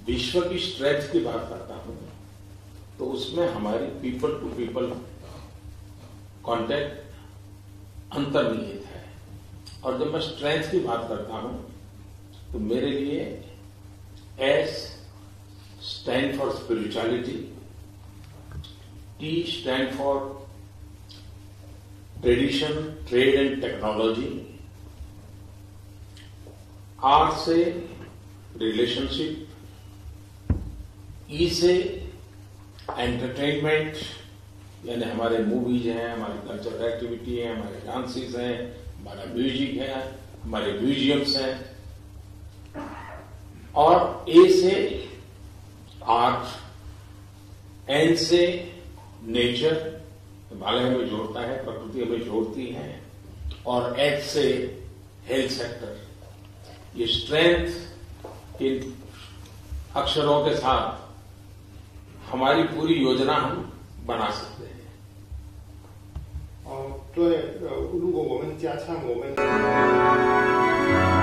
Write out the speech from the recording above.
विश्व की स्ट्रेंथ की बात करता हूं तो उसमें हमारी पीपल टू पीपल कांटेक्ट अंतर्निहित है। और जब मैं स्ट्रेंथ की बात करता हूं तो मेरे लिए S stand for spirituality, T stand for tradition, trade and technology, R से रिलेशनशिप, ई से एंटरटेनमेंट यानी हमारे मूवीज हैं, हमारी कल्चरल एक्टिविटी है, हमारे डांसेस हैं, हमारा म्यूजिक है, हमारे म्यूजियम्स हैं, और ए से आर्ट, एन से नेचर, हिमालय हमें जोड़ता है, प्रकृति हमें जोड़ती है, और एच से हेल्थ सेक्टर। ये स्ट्रेंथ इन अक्षरों के साथ हमारी पूरी योजना हम बना सकते हैं। 对，如果我们加上我们